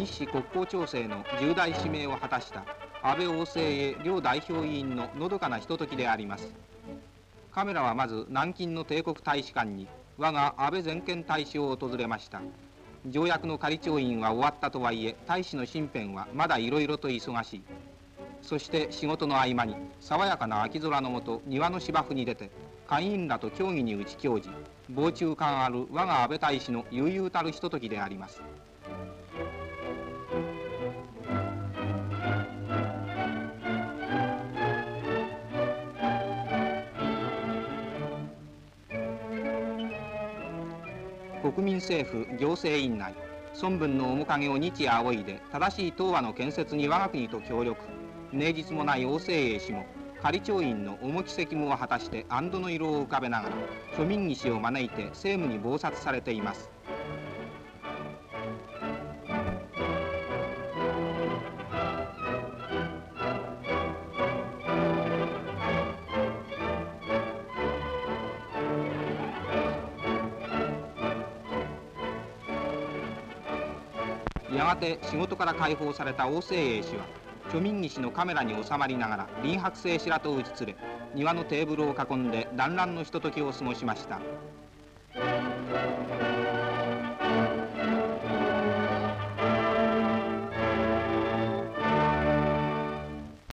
市国交調整の重大使命を果たした安倍王政へ両代表委員ののどかなひとときであります。カメラはまず南京の帝国大使館に我が安倍全権大使を訪れました。条約の仮調印は終わったとはいえ、大使の身辺はまだいろいろと忙しい。そして仕事の合間に爽やかな秋空の下、庭の芝生に出て会員らと協議に打ち興じ、傍中感ある我が安倍大使の悠々たるひとときであります。国民政府行政院内、孫文の面影を日夜仰いで正しい東和の建設に我が国と協力、名実もない王政英氏も仮調印の重き責務を果たして安堵の色を浮かべながら庶民議士を招いて政務に忙殺されています。やがて仕事から解放された王政英氏は庶民議士のカメラに収まりながら林伯清氏らと打ち連れ、庭のテーブルを囲んで団らんのひとときを過ごしました。